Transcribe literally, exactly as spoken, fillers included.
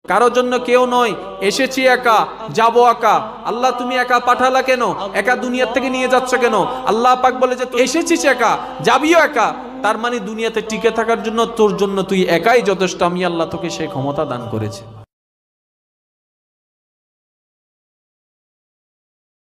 কারোর জন্য কেউ নয়, এসেছি একা, যাব একা। আল্লাহ তুমি একা পাঠালা কেন? একা দুনিয়ার থেকে নিয়ে যাচ্ছ কেন? আল্লাহ পাক বলে যে তুই এসেছিস একা, যাবিও একা, তার মানে দুনিয়াতে টিকে থাকার জন্য তোর জন্য তুই একাই যথেষ্ট। আমি আল্লাহ তোকে সেই ক্ষমতা দান করেছি।